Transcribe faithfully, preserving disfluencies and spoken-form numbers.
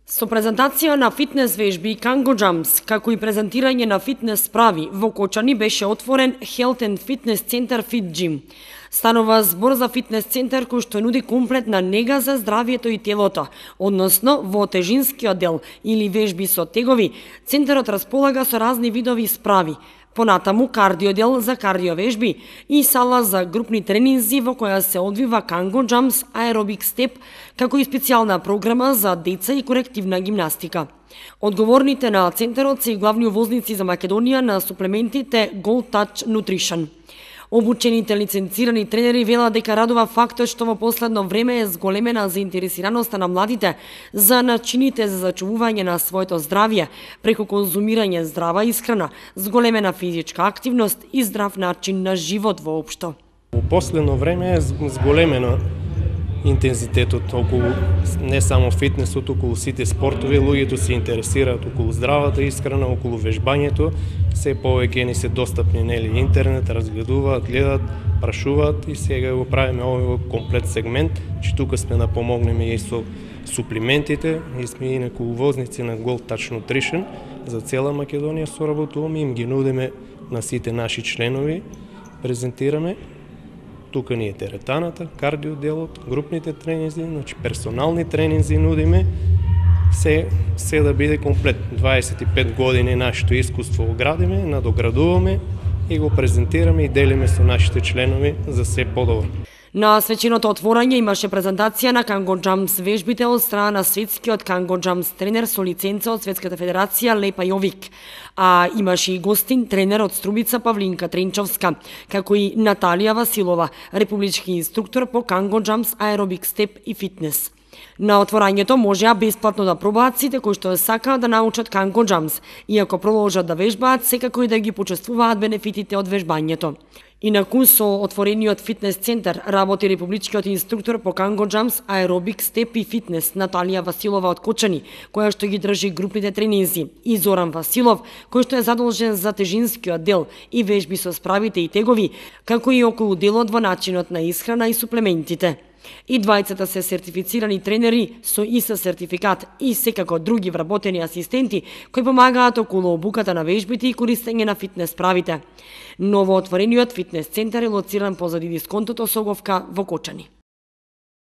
Со презентација на фитнес вежби Kango Jumps, како и презентирање на фитнес справи, во Кочани беше отворен Health and Fitness Center Fit Gym. Станува збор за фитнес центар кој што нуди комплетна нега за здравието и телото, односно во тежинскиот дел или вежби со тегови, центарот располага со разни видови справи, понатаму кардиодел за кардиовежби и сала за групни тренинзи во која се одвива Kango Jumps Aerobic Step, како и специјална програма за деца и корективна гимнастика. Одговорните на центарот се и главни увозници за Македонија на суплементите Gold Touch Nutrition. Обучените лиценцирани тренери велат дека радува фактот што во последно време е зголемена заинтересираноста на младите за начините за зачувување на своето здравје преку конзумирање здрава исхрана, зголемена физичка активност и здрав начин на живот воопшто. Во последно време е зголемено интензитетот околу не само фитнесот, околу сите спортови, луѓето се интересираат околу здравата исхрана, околу вежбањето, се повеќе ни се достапни нели интернет, разгледуваат, гледаат, прашуваат и сега го правиме овој комплет сегмент, че тука сме да помогнеме и со суплиментите, и сме и неку увозници на Gold Touch Nutrition за цела Македонија соработуваме, им ги нудиме на сите наши членови, презентираме. Тука ни е теретаната, кардиоделот, групните тренинзи, значи персонални тренинзи нудиме, се, се да биде комплет. дваесет и пет години нашето искуство оградиме, надоградуваме и го презентираме и делиме со нашите членови за се подобро. На свеченото отворање имаше презентација на Kango Jumps вежбите од страна на светскиот Kango Jumps тренер со лиценца од Светската федерација Лепа Јовик, а имаше и гостин тренер од Струмица Павлинка Тренчовска, како и Наталија Василова, републички инструктор по Kango Jumps Aerobic Step и фитнес. На отворањето можеа бесплатно да пробаат сите кои што сакаат да научат Kango Jumps, и ако продолжат да вежбаат, секако и да ги почувствуваат бенефитите од вежбањето. Инаку со отворениот фитнес центар работи републичкиот инструктор по Kango Jumps Aerobic Step и фитнес Наталија Василова од Кочани, која што ги држи групните тренинзи, и Зоран Василов, кој што е задолжен за тежинскиот дел и вежби со справите и тегови, како и околу делот во начинот на исхрана и суплементите. И двајцата се сертифицирани тренери со И С сертификат и секако други вработени асистенти кои помагаат околу обуката на вежбите и користење на фитнес правите. Новоотворениот фитнес центар е лоциран позади дисконтото Соговка во Кочани.